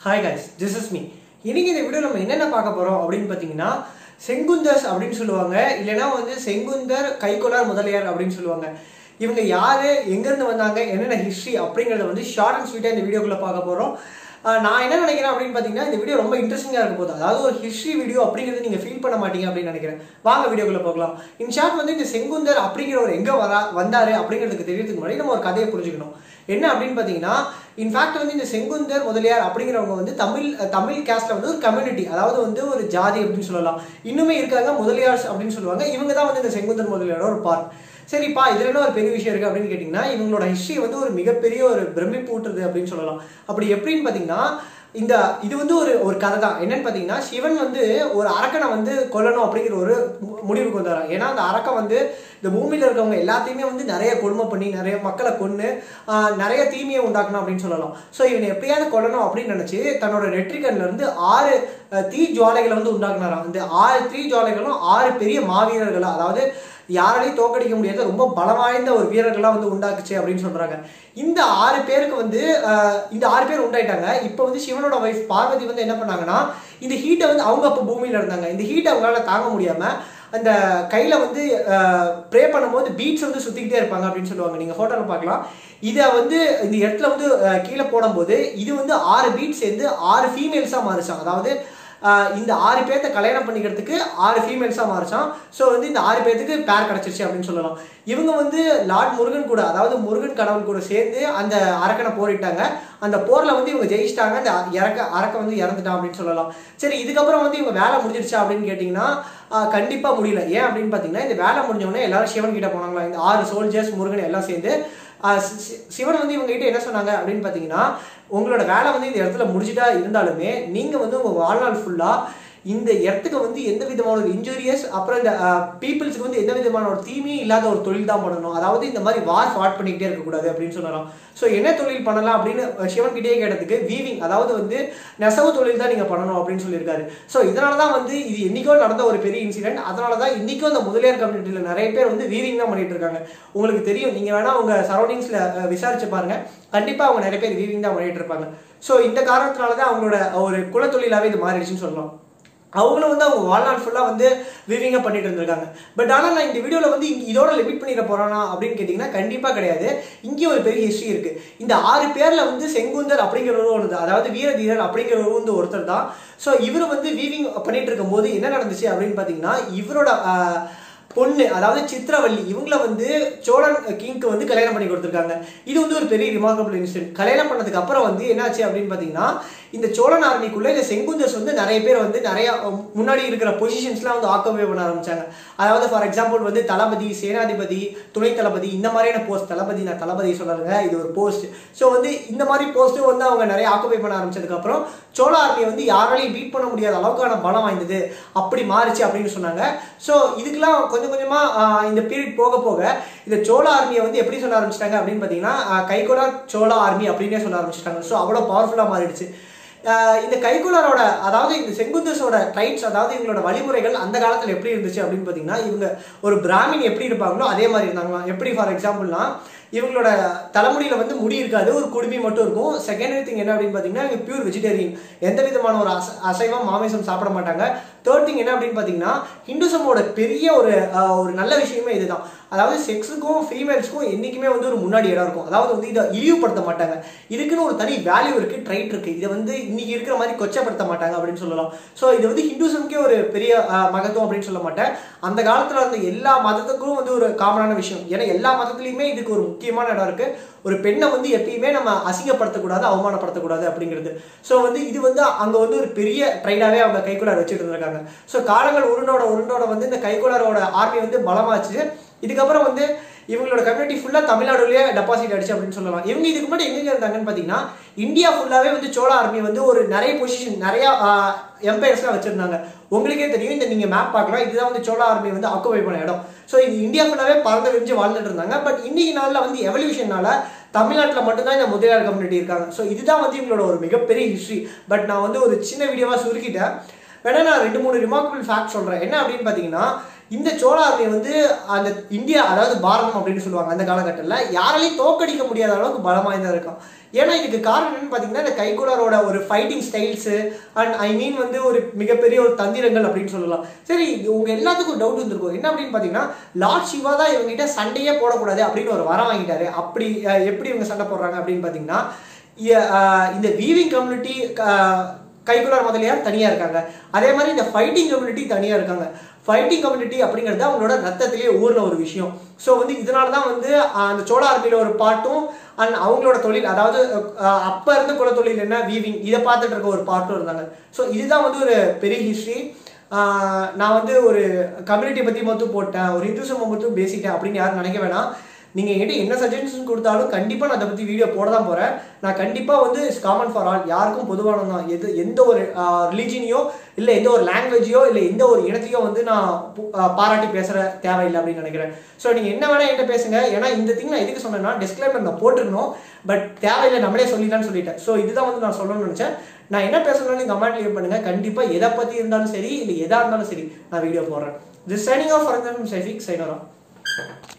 Hi guys, this is me. இன்னைக்கு இந்த video நம்ம என்னென்ன பார்க்க போறோம் அப்படின்னு பார்த்தீங்கன்னா செங்குந்தர்ஸ் அப்படின்னு சொல்லுவாங்க, இல்லைன்னா வந்து செங்குந்தர் கைக்கோளார் முதலியார் அப்படின்னு சொல்லுவாங்க. இவங்க யாரு, எங்கேருந்து வந்தாங்க, என்னென்ன ஹிஸ்ட்ரி அப்படிங்கிறத வந்து ஷார்ட் அண்ட் ஸ்வீட்டாக இந்த வீடியோக்குள்ள பார்க்க போகிறோம். நான் என்ன நினைக்கிறேன் அப்படின்னு பார்த்தீங்கன்னா இந்த வீடியோ ரொம்ப இன்ட்ரெஸ்டிங்காக இருக்கும் போது, அதாவது ஒரு ஹிஸ்ட்ரி வீடியோ அப்படிங்கிறது நீங்கள் ஃபீல் பண்ண மாட்டீங்க அப்படின்னு நினைக்கிறேன். வாங்க வீடியோக்குள்ள போகலாம். இன் ஷார்ட் வந்து இந்த செங்குந்தர் அப்படிங்கிறவர் எங்கே வந்தாரு அப்படிங்கிறதுக்கு தெரியறதுக்கு முன்னாடி நம்ம ஒரு கதையை புரிஞ்சுக்கணும். என்ன அப்படின்னு பார்த்தீங்கன்னா, இன்ஃபேக்ட் வந்து இந்த செங்குந்தர் முதலியார் அப்படிங்கிறவங்க வந்து தமிழ் கேஸ்ட்ல வந்து ஒரு கம்யூனிட்டி, அதாவது வந்து ஒரு ஜாதி அப்படின்னு சொல்லலாம். இன்னுமே இருக்காங்க முதலியார்ஸ் அப்படின்னு சொல்லுவாங்க. இவங்க தான் வந்து இந்த செங்குந்தர் முதலியாரோட ஒரு பார்ட். சரிப்பா, இதுல என்ன ஒரு பெரிய விஷயம் இருக்கு அப்படின்னு கேட்டீங்கன்னா, இவங்களோட ஹிஸ்டரி வந்து ஒரு மிகப்பெரிய ஒரு பிரமிப்பு ஊட்டுறது அப்படின்னு சொல்லலாம். அப்படி எப்படின்னு பாத்தீங்கன்னா, இது வந்து ஒரு கதை தான். என்னன்னு பாத்தீங்கன்னா, சிவன் வந்து ஒரு அரக்கனை வந்து கொல்லணும் அப்படிங்கிற ஒரு முடிவுக்கு வந்தாரா. ஏன்னா அந்த அரக்கன் வந்து இந்த பூமியில இருக்கவங்க எல்லாத்தையுமே வந்து நிறைய கொடுமை பண்ணி நிறைய மக்களை கொண்டு நிறைய தீமையை உண்டாக்கணும் அப்படின்னு சொல்லலாம். ஸோ இவனை எப்படியாவது கொல்லணும் அப்படின்னு நினைச்சு தன்னோட நெற்றிக்கண்ல இருந்து 6 தீ ஜுவாலைகளை வந்து உண்டாக்குனாராம். இந்த 6 தீ ஜுவாலைகளும் 6 பெரிய மாவீரர்களா, அதாவது யாராலையும் தோக்கடிக்க முடியாத ரொம்ப பலம் வாய்ந்த ஒரு வீரர்களா வந்து உண்டாக்குச்சு அப்படின்னு சொல்றாங்க. இந்த 6 பேருக்கு வந்து இந்த 6 பேர் உண்டாயிட்டாங்க. இப்போ வந்து சிவனோட வைஃப் பார்வதி வந்து என்ன பண்ணாங்கன்னா, இந்த ஹீட்டை வந்து அவங்க அப்போ பூமியில இருந்தாங்க. இந்த ஹீட்டை அவங்களால தாங்க முடியாம அந்த கையில வந்து ப்ரே பண்ணும்போது பீட்ஸ் வந்து சுத்திக்கிட்டே இருப்பாங்க அப்படின்னு சொல்லுவாங்க. நீங்க போட்டோல பார்க்கலாம். இதை வந்து இந்த இடத்துல வந்து கீழே போடும்போது இது வந்து 6 பீட்ஸ் சேர்ந்து 6 ஃபீமேல்ஸா மாறிச்சான். அதாவது இந்த 6 பேர்த்த கல்யாணம் பண்ணிக்கிறதுக்கு 6 ஃபீமேல்ஸா மாறிச்சான். ஸோ வந்து இந்த 6 பேருக்கு பேர் கிடைச்சிருச்சு அப்படின்னு சொல்லலாம். இவங்க வந்து லார்ட் முருகன் கூட, அதாவது முருகன் கடவுள் கூட சேர்ந்து அந்த அரக்கனை போரிட்டாங்க. அந்த போர்ல வந்து இவங்க ஜெயிச்சிட்டாங்க. அந்த அரக்கன் வந்து இறந்துட்டான் அப்படின்னு சொல்லலாம். சரி, இதுக்கப்புறம் வந்து இவங்க வேலை முடிஞ்சிருச்சா அப்படின்னு கேட்டீங்கன்னா கண்டிப்பா முடியல. ஏன் அப்படின்னு பாத்தீங்கன்னா, இந்த வேலை முடிஞ்சவொடனே எல்லாரும் சிவன் கிட்ட போனாங்களா. இந்த 6 சோல்ஜர்ஸ் முருகன் எல்லாம் சேர்ந்து சிவன் வந்து இவங்க கிட்ட என்ன சொன்னாங்க அப்படின்னு பாத்தீங்கன்னா, உங்களோட வேலை வந்து இந்த இடத்துல முடிச்சுட்டா இருந்தாலுமே நீங்க வந்து உங்க வாழ்நாள் ஃபுல்லா இந்த இடத்துக்கு வந்து எந்த விதமான ஒரு இன்ஜூரியஸ், அப்புறம் இந்த பீப்புள்ஸுக்கு வந்து எந்த விதமான ஒரு தீமையும் இல்லாத ஒரு தொழில் தான் பண்ணணும். அதாவது இந்த மாதிரி வார் ஃபாட் பண்ணிக்கிட்டே இருக்கக்கூடாது அப்படின்னு சொல்லலாம். ஸோ என்ன தொழில் பண்ணலாம் அப்படின்னு சிவன் கிட்டே கேட்டதுக்கு வீவிங், அதாவது வந்து நெசவு தொழில் தான் நீங்க பண்ணணும் அப்படின்னு சொல்லியிருக்காரு. ஸோ இதனால தான் வந்து இது என்னைக்கோ நடந்த ஒரு பெரிய இன்சிடென்ட். அதனால தான் இன்னைக்கும் அந்த முதலியார் கம்யூனிட்டியில் நிறைய பேர் வந்து வீவிங் தான் பண்ணிட்டு இருக்காங்க. உங்களுக்கு தெரியும், நீங்க வேணா உங்க சரௌண்டிங்ஸ்ல விசாரிச்சு பாருங்க, கண்டிப்பா அவங்க நிறைய பேர் வீவிங் தான் பண்ணிட்டு இருப்பாங்க. ஸோ இந்த காரணத்தினாலதான் அவங்களோட ஒரு குலத்தொழிலாவே இது மாறிடுச்சுன்னு சொல்லலாம். அவங்களும் வந்து அவங்க வாழ்நாள் ஃபுல்லா வந்து வீவிங்கா பண்ணிட்டு இருந்திருக்காங்க. பட் ஆனால் நான் இந்த வீடியோல வந்து இதோட லிமிட் பண்ணிட போறானா அப்படின்னு கேட்டீங்கன்னா கண்டிப்பா கிடையாது. இங்கே ஒரு பெரிய ஹிஸ்டரி இருக்கு. இந்த 6 பேர்ல வந்து செங்குந்தர் அப்படிங்கிறவரும் ஒன்று, அதாவது வீரதீரர் அப்படிங்கிறவரும் வந்து ஒருத்தர் தான். ஸோ இவர் வந்து வீவிங் பண்ணிட்டு இருக்கும் போது என்ன நடந்துச்சு அப்படின்னு பாத்தீங்கன்னா, இவரோட பொண்ணு, அதாவது சித்ரவள்ளி, இவங்கள வந்து சோழன் கிங்க்கு வந்து கல்யாணம் பண்ணி கொடுத்துருக்காங்க. இது வந்து ஒரு பெரிய ரிமார்க்கபிள் இன்சிடென்ட். கல்யாணம் பண்ணதுக்கு அப்புறம் வந்து என்னாச்சு அப்படின்னு பாத்தீங்கன்னா, இந்த சோழன் ஆர்மிக்குள்ள இந்த செங்குந்தர்ஸ் வந்து நிறைய பேர் வந்து நிறைய முன்னாடி இருக்கிற பொசிஷன்ஸ்லாம் வந்து ஆக்குபை பண்ண ஆரம்பிச்சாங்க. அதாவது ஃபார் எக்ஸாம்பிள் வந்து தளபதி, சேனாதிபதி, துணை தளபதி, இந்த மாதிரியான போஸ்ட். நான் தளபதி சொல்றாங்க, இது ஒரு போஸ்ட். ஸோ வந்து இந்த மாதிரி போஸ்ட்டும் வந்து அவங்க நிறைய ஆக்குபை பண்ண ஆரம்பிச்சதுக்கு அப்புறம் சோழ ஆர்மியை வந்து யாராலையும் பீட் பண்ண முடியாத அளவுக்கான பலம் வாய்ந்தது அப்படி மாறிச்சு அப்படின்னு சொன்னாங்க. ஸோ இதுக்கெல்லாம் கொஞ்சம் கொஞ்சமா இந்த பீரியட் போக போக இந்த சோழ ஆர்மியை வந்து எப்படி சொல்ல ஆரம்பிச்சிட்டாங்க அப்படின்னு பாத்தீங்கன்னா, கைக்கோளார் சோழ ஆர்மி அப்படின்னே சொல்ல ஆரம்பிச்சிட்டாங்க. ஸோ அவ்வளவு பவர்ஃபுல்லா மாறிடுச்சு. இந்த கைக்குலரோட, அதாவது இந்த செங்குந்தர்ஸோட ட்ரைப்ஸ், அதாவது இவங்களோட வழிமுறைகள் அந்த காலத்துல எப்படி இருந்துச்சு அப்படின்னு பாத்தீங்கன்னா, இவங்க ஒரு பிராமின் எப்படி இருப்பாங்களோ அதே மாதிரி இருந்தாங்களா. எப்படி ஃபார் எக்ஸாம்பிள்னா, இவங்களோட தலைமுடியில வந்து முடி இருக்காது, ஒரு குடுமி மட்டும் இருக்கும். செகண்டரி திங் என்ன அப்படின்னு பாத்தீங்கன்னா, இவங்க பியூர் வெஜிடேரியன், எந்த விதமான ஒரு அசைவம் மாமிசம் சாப்பிட மாட்டாங்க. தேர்ட் திங் என்ன அப்படின்னு பாத்தீங்கன்னா, ஹிந்துசமோட பெரிய ஒரு நல்ல விஷயமே இதுதான். அதாவது செக்ஸுக்கும் ஃபீமேல்ஸ்க்கும் என்னைக்குமே வந்து ஒரு முன்னாடி இடம் இருக்கும். அதாவது வந்து இதை இழிவுபடுத்த மாட்டாங்க. இதுக்குன்னு ஒரு தனி வேல்யூ இருக்கு, ட்ரைட் இருக்கு. இதை வந்து இன்னைக்கு இருக்கிற மாதிரி கொச்சப்படுத்த மாட்டாங்க அப்படின்னு சொல்லலாம். ஸோ இது வந்து ஹிந்துசம்க்கே ஒரு பெரிய மகத்துவம் அப்படின்னு சொல்ல மாட்டேன். அந்த காலத்துல இருந்த எல்லா மதத்துக்கும் வந்து ஒரு காமனான விஷயம். ஏன்னா எல்லா மதத்துலையுமே இதுக்கு ஒரு முக்கியமான இடம் இருக்கு. ஒரு பெண்ணை வந்து எப்பயுமே நம்ம அசிங்கப்படுத்தக்கூடாது, அவமானப்படுத்தக்கூடாது அப்படிங்கிறது. ஸோ வந்து இது வந்து அங்க வந்து ஒரு பெரிய ட்ரைடாவே அவங்க கைக்குள்ளார வச்சுட்டு இருந்திருக்காங்க. ஸோ காலங்கள் உருண்டோட வந்து இந்த கைக்குள்ளாரோட ஆர்மி வந்து பலமாச்சு. இதுக்கப்புறம் வந்து இவங்களோட கம்யூனிட்டி ஃபுல்லா தமிழ்நாடுலயே டெபாசிட் ஆயிடுச்சு அப்படின்னு சொல்லலாம். இவங்க இதுக்கு முன்னாடி எங்க இருந்தாங்கன்னு பாத்தீங்கன்னா, இந்தியா ஃபுல்லாவே வந்து சோழ ஆர்மி வந்து ஒரு நிறைய பொசிஷன், நிறைய எம்பையர்ஸ்லாம் வச்சிருந்தாங்க. உங்களுக்கே தெரியும், இந்த நீங்க மேப் பார்க்கலாம், இதுதான் வந்து சோழ ஆர்மி வந்து ஆக்குபை பண்ண இடம். ஸோ இது இந்தியா ஃபுல்லாவே பறந்து விரிஞ்சு வாழ்ந்துட்டு இருந்தாங்க. பட் இன்னைக்கு நாள்ல வந்து எவல்யூஷனால தமிழ்நாட்டில் மட்டும்தான் இந்த முதலியார் கம்யூனிட்டி இருக்காங்க. ஸோ இதுதான் வந்து இவங்களோட ஒரு மிகப்பெரிய ஹிஸ்டரி. பட் நான் வந்து ஒரு சின்ன வீடியோவா சுருக்கிட்டேன். வேணா நான் 2-3 ரிமார்க்கபிள் ஃபேக்ட் சொல்றேன். என்ன அப்படின்னு பாத்தீங்கன்னா, இந்த சோழ ஆர்மி வந்து அந்த இந்தியா, அதாவது பாரதம் அப்படின்னு சொல்லுவாங்க அந்த காலகட்டத்தில், யாராலையும் தோக்கடிக்க முடியாத அளவுக்கு பலமாய்தான் இருக்கும். ஏன்னா இதுக்கு காரணம் என்னன்னு பார்த்தீங்கன்னா இந்த கைக்குலரோட ஒரு fighting styles and I mean வந்து ஒரு மிகப்பெரிய ஒரு தந்திரங்கள் அப்படின்னு சொல்லலாம். சரி, உங்க எல்லாத்துக்கும் டவுட் வந்துருக்கும், என்ன அப்படின்னு பார்த்தீங்கன்னா லார்ட் சிவா தான் இவங்ககிட்ட சண்டையே போடக்கூடாது அப்படின்னு ஒரு வரம் வாங்கிட்டாரு. அப்படி எப்படி இவங்க சண்டை போடுறாங்க அப்படின்னு பார்த்தீங்கன்னா, இந்த வீவிங் கம்யூனிட்டி கைக்குலர் முதலியார் தனியாக இருக்காங்க, அதே மாதிரி இந்த ஃபைட்டிங் கம்யூனிட்டி தனியாக இருக்காங்க. ஃபைட்டிங் கம்யூனிட்டி அப்படிங்கிறது அவங்களோட ரத்தத்திலேயே ஊர்ன ஒரு விஷயம். ஸோ வந்து இதனால தான் வந்து அந்த சோழ ஆர்மியில் ஒரு பார்ட்டும் அண்ட் அவங்களோட தொழில், அதாவது அப்போ இருந்த குலத்தொழில் என்ன வீவிங், இதை பார்த்துட்டு இருக்க ஒரு பார்ட்டும் இருந்தாங்க. ஸோ இதுதான் வந்து ஒரு பெரிய ஹிஸ்ட்ரி. நான் வந்து ஒரு கம்யூனிட்டி பற்றி மட்டும் போட்டேன், ஒரு ஹிந்துசம் மட்டும் பேசிட்டேன் அப்படின்னு யாரும் நினைக்க வேணாம். நீங்கள் என்கிட்ட என்ன சஜஷன்ஸ் கொடுத்தாலும் கண்டிப்பாக நான் அதை பற்றி வீடியோ போட தான் போகிறேன். நான் கண்டிப்பாக வந்து இட்ஸ் காமன் ஃபார் ஆல், யாருக்கும் பொதுவானது தான். எந்த ஒரு ரிலீஜியனையோ இல்லை எந்த ஒரு லாங்குவேஜையோ இல்லை எந்த ஒரு இனத்தையோ வந்து நான் பாராட்டி பேசுகிற தேவையில்லை அப்படின்னு நினைக்கிறேன். ஸோ நீங்கள் என்ன வேணால் என்கிட்ட பேசுங்க. ஏன்னா இந்த திங் நான் எதுக்கு சொன்னேன்னா டிஸ்க்ளைமர் நான் போட்டிருக்கணும், பட் தேவையில்லை நம்மளே சொல்லிட்டான்னு சொல்லிட்டேன். ஸோ இதுதான் வந்து நான் சொல்லணும்னு நினச்சேன். நான் என்ன பேசணும்னு கமெண்ட் லீவ் பண்ணுங்கள். கண்டிப்பாக எதை பற்றி இருந்தாலும் சரி இல்லை எதாக இருந்தாலும் சரி நான் வீடியோ போடுறேன். This signing off from Shafiq சைனரா.